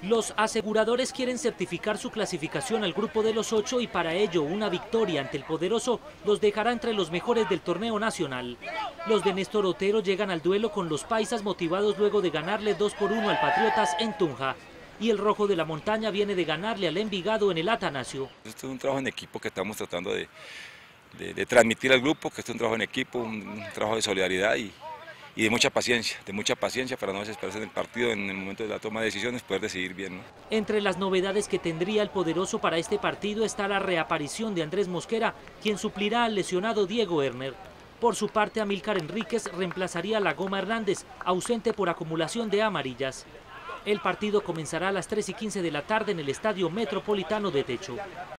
Los aseguradores quieren certificar su clasificación al grupo de los 8 y para ello una victoria ante el poderoso los dejará entre los mejores del torneo nacional. Los de Néstor Otero llegan al duelo con los paisas motivados luego de ganarle 2-1 al Patriotas en Tunja. Y el Rojo de la Montaña viene de ganarle al Envigado en el Atanasio. Esto es un trabajo en equipo que estamos tratando de transmitir al grupo, que esto es un trabajo en equipo, un trabajo de solidaridad y de mucha paciencia para no desesperarse en el partido, en el momento de la toma de decisiones, poder decidir bien, ¿no? Entre las novedades que tendría el poderoso para este partido está la reaparición de Andrés Mosquera, quien suplirá al lesionado Diego Erner. Por su parte, Amílcar Enríquez reemplazaría a La Goma Hernández, ausente por acumulación de amarillas. El partido comenzará a las 3:15 de la tarde en el Estadio Metropolitano de Techo.